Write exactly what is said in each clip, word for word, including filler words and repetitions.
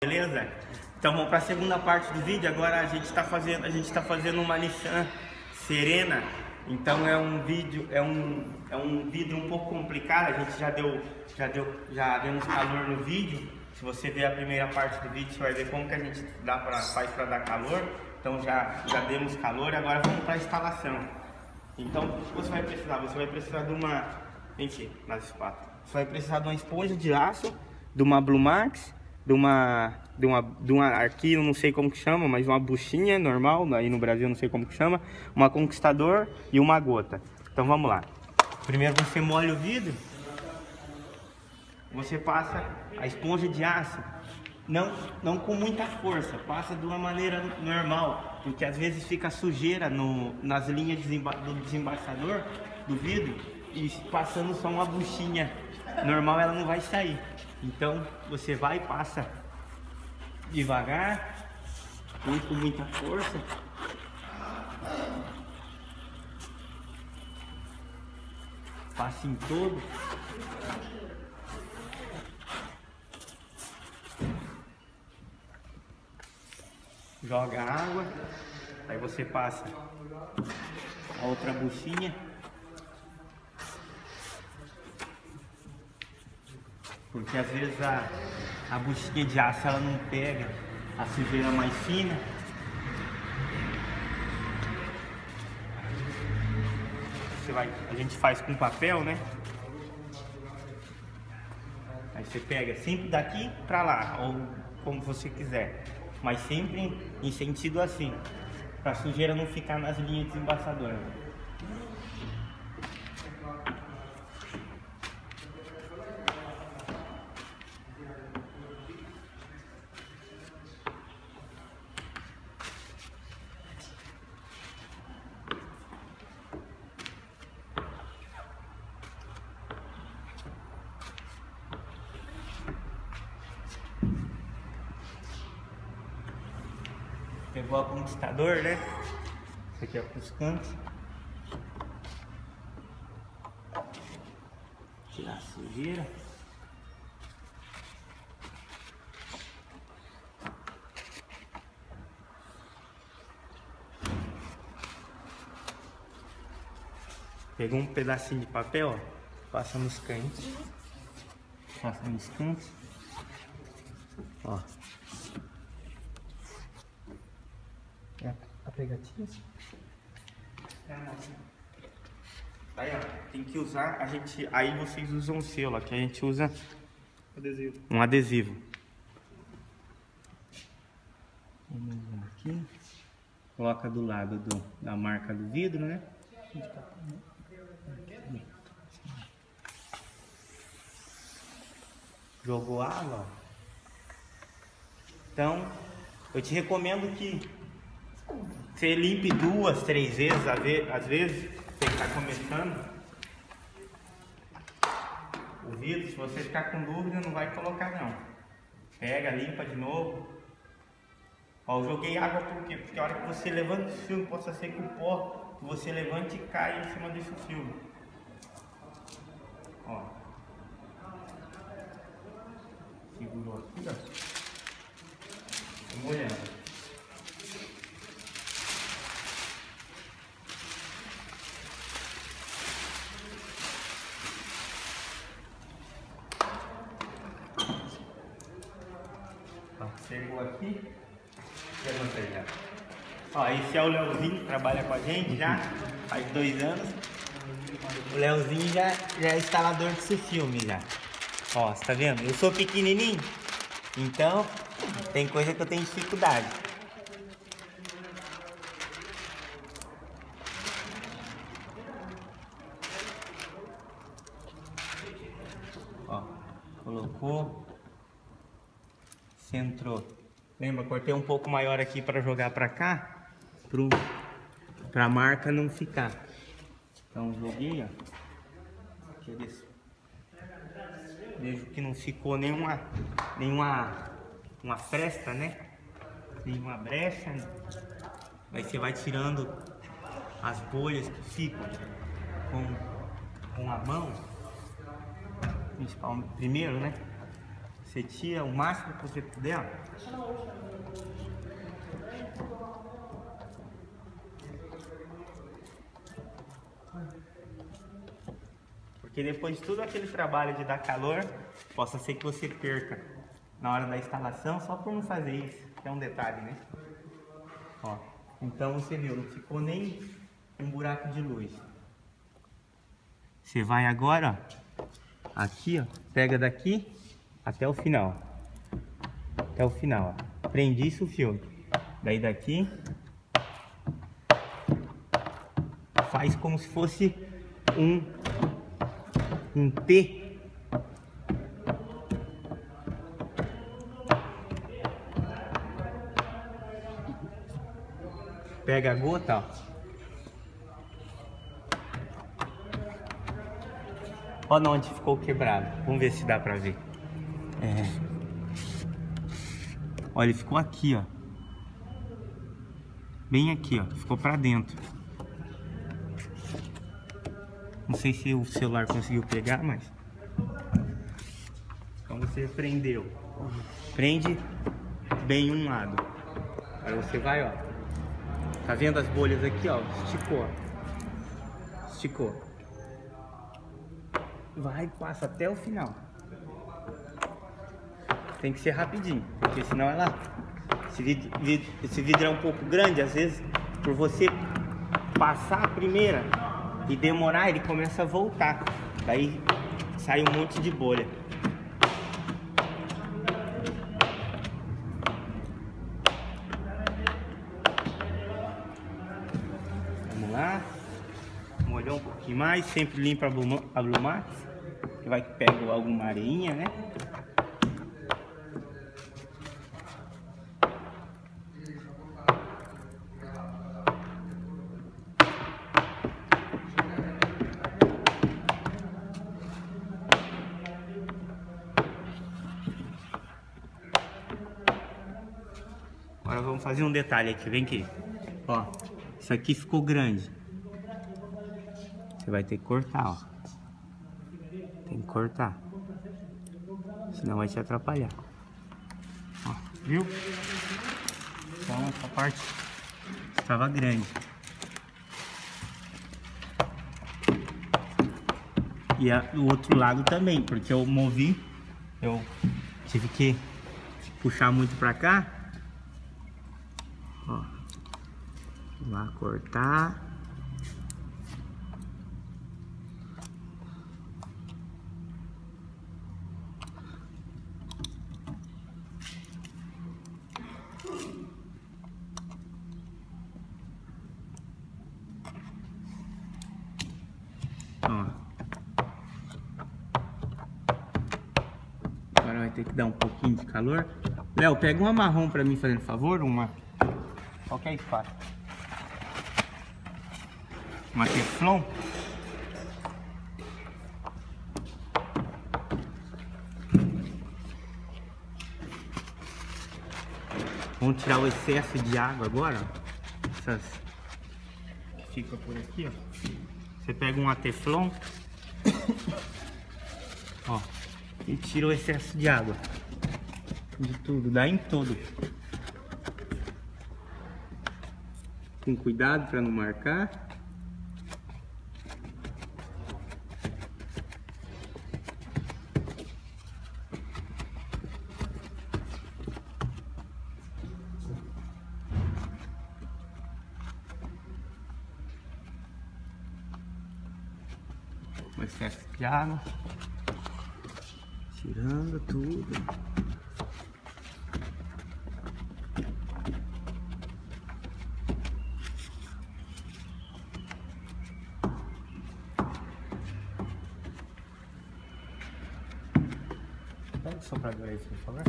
Beleza? Então vamos para a segunda parte do vídeo. Agora a gente está fazendo, a gente está fazendo uma Nissan Serena. Então é um vídeo, é um, é um vidro um pouco complicado. A gente já deu, já deu, já demos calor no vídeo. Se você ver a primeira parte do vídeo, você vai ver como que a gente dá para faz para dar calor. Então já, já demos calor. Agora vamos para a instalação. Então o que você vai precisar? Você vai precisar de uma, gente, nas espátulas. Você vai precisar de uma esponja de aço, de uma Blue Max, de uma, de uma, de uma, aqui eu não sei como que chama, mas uma buchinha normal, aí no Brasil eu não sei como que chama, uma Conquistador e uma gota. Então vamos lá. Primeiro você molha o vidro, você passa a esponja de aço, não, não com muita força, passa de uma maneira normal, porque às vezes fica sujeira no, nas linhas desemba do desembaçador do vidro e passando só uma buchinha normal ela não vai sair. Então você vai e passa devagar, não com muita força. Passa em todo. Joga água. Aí você passa a outra buchinha. Porque às vezes a, a buchinha de aço ela não pega a sujeira mais fina. Você vai, a gente faz com papel, né? Aí você pega sempre daqui pra lá, ou como você quiser. Mas sempre em, em sentido assim, pra sujeira não ficar nas linhas desembaçadoras. Pegou a Conquistador, né? Isso aqui é para os cantos. Tirar a sujeira. Pegou um pedacinho de papel, ó, passa nos cantos. Passa nos cantos. Ó. É a pregatinha. Aí, ó, tem que usar, a gente, aí vocês usam o selo, aqui a gente usa adesivo. Um adesivo. Vamos usar aqui. Coloca do lado do, da marca do vidro, né? Jogou água, ó. Então, eu te recomendo que você limpe duas, três vezes, às vezes, você está começando o vidro. Se você ficar com dúvida, não vai colocar não. Pega, limpa de novo. Ó, eu joguei água por quê? Porque a hora que você levanta o filme, possa ser que o pó que você levante e cai em cima desse filme. Ó. Segurou aqui, ó. Tô molhando. Chegou aqui, já. Ó, esse é o Leozinho que trabalha com a gente já faz dois anos. O Leozinho já, já é instalador desse filme já. Ó, você tá vendo? Eu sou pequenininho, então tem coisa que eu tenho dificuldade. Ó, colocou. Centrou. Lembra, cortei um pouco maior aqui para jogar para cá, para a marca não ficar. Então joguei, ó. Vejo que não ficou nenhuma, nenhuma uma fresta, né? Nenhuma brecha. Aí você vai tirando as bolhas que ficam com, com a mão, principalmente primeiro, né? Você tira o máximo que você puder, ó. Porque depois de todo aquele trabalho de dar calor, possa ser que você perca na hora da instalação só por não fazer isso, que é um detalhe, né? Ó, então você viu, não ficou nem um buraco de luz. Você vai agora, ó, aqui, ó, pega daqui até o final, até o final, ó. Prende isso o fio, daí daqui faz como se fosse um um T. Pega a gota, ó. Olha onde ficou quebrado. Vamos ver se dá pra ver. É. Olha, ele ficou aqui, ó. Bem aqui, ó. Ficou pra dentro. Não sei se o celular conseguiu pegar, mas... Então você prendeu. Prende bem um lado. Aí você vai, ó. Tá vendo as bolhas aqui, ó? Esticou. Esticou. Vai e passa até o final. Tem que ser rapidinho, porque senão ela... Esse vidro, vidro, esse vidro é um pouco grande, às vezes, por você passar a primeira e demorar, ele começa a voltar. Daí sai um monte de bolha. Vamos lá. Molhou um pouquinho mais. Sempre limpa a Blumax, que vai que pega alguma areinha, né? Agora vamos fazer um detalhe aqui, vem aqui. Ó, isso aqui ficou grande. Você vai ter que cortar, ó. Tem que cortar. Senão vai te atrapalhar. Ó, viu? Então essa parte estava grande. E a, o outro lado também, porque eu movi, eu tive que puxar muito pra cá. Ó, vamos lá cortar. Ó. Agora vai ter que dar um pouquinho de calor. Léo, pega uma marrom pra mim, fazendo favor, uma qualquer espaço. Uma teflon. Vamos tirar o excesso de água agora. Essas que fica por aqui, ó. Você pega uma teflon, ó, e tira o excesso de água de tudo, dá em todo. Com cuidado para não marcar. O excesso de água. Tirando tudo. Pega o soprador aí, por favor.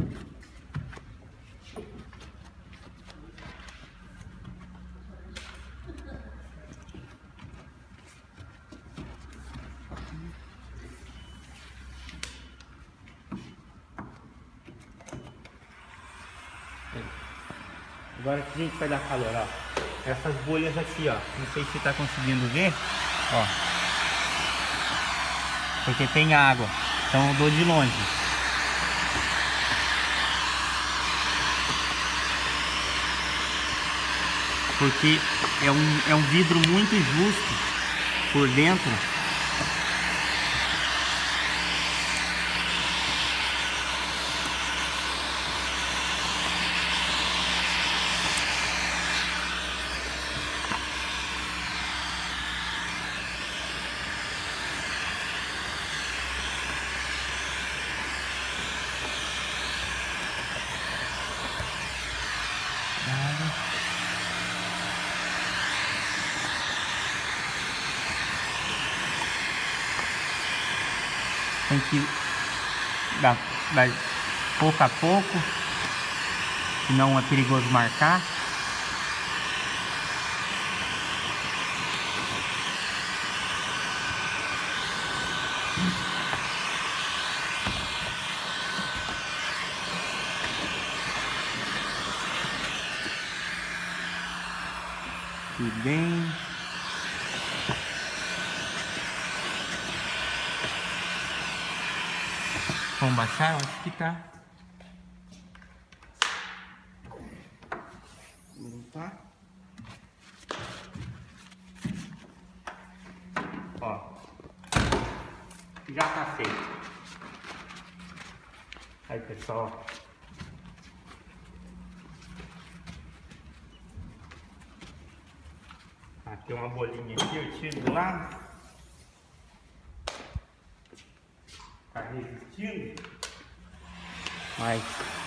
Agora que a gente vai dar calor, ó. Essas bolhas aqui, ó. Não sei se tá conseguindo ver, ó. Porque tem água. Então eu dou de longe. porque é um, é um vidro muito justo por dentro. Tem que dar, dar pouco a pouco, senão é perigoso marcar. E bem. Vamos baixar? Eu acho que tá. Vamos limpar. Ó. Já tá feito. Aí, pessoal. Aqui tem uma bolinha aqui, eu tiro do lado. Tá resistindo, mas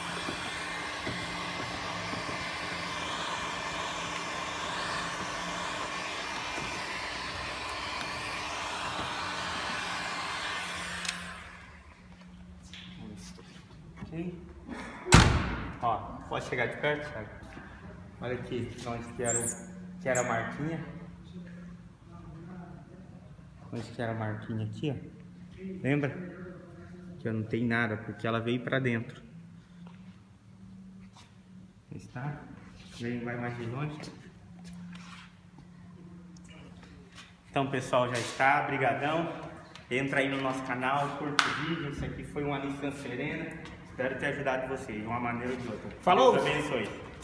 ok. Ó, pode chegar de perto, Thiago. Olha aqui onde que era, que era a marquinha. Onde que era a marquinha aqui, ó. Lembra? Que não tem nada, porque ela veio pra dentro. Está? Vem, vai mais de longe. Então, pessoal, já está. Brigadão. Entra aí no nosso canal, curta o vídeo. Isso aqui foi uma Nissan Serena. Espero ter ajudado vocês de uma maneira ou de outra. Falou! Deus abençoe.